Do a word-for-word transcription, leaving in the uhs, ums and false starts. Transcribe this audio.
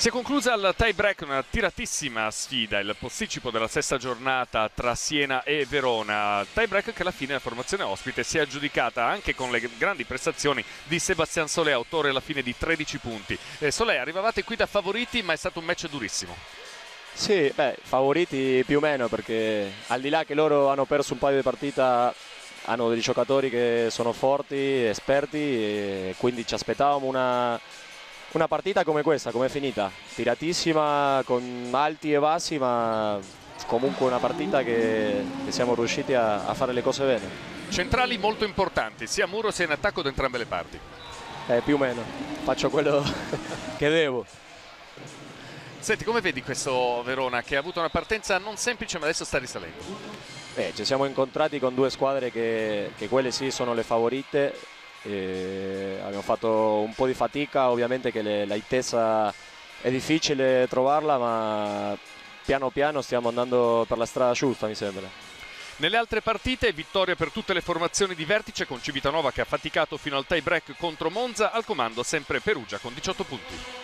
Si è conclusa al tie break una tiratissima sfida, il posticipo della sesta giornata tra Siena e Verona. Tie break che alla fine la formazione ospite si è aggiudicata anche con le grandi prestazioni di Sebastián Solé, autore alla fine di tredici punti. Eh, Solé, arrivavate qui da favoriti, ma è stato un match durissimo. Sì, beh, favoriti più o meno, perché al di là che loro hanno perso un paio di partite, hanno dei giocatori che sono forti, esperti, e quindi ci aspettavamo una, una partita come questa, come è finita, tiratissima, con alti e bassi, ma comunque una partita che, che siamo riusciti a, a fare le cose bene. Centrali molto importanti, sia a muro sia in attacco da entrambe le parti. Eh, più o meno, faccio quello che devo. Senti, come vedi questo Verona che ha avuto una partenza non semplice ma adesso sta risalendo? Eh, ci siamo incontrati con due squadre che, che quelle sì sono le favorite. E abbiamo fatto un po' di fatica, ovviamente che le, l'altezza è difficile trovarla, ma piano piano stiamo andando per la strada giusta, mi sembra. Nelle altre partite vittoria per tutte le formazioni di vertice, con Civitanova che ha faticato fino al tie break contro Monza, al comando sempre Perugia con diciotto punti.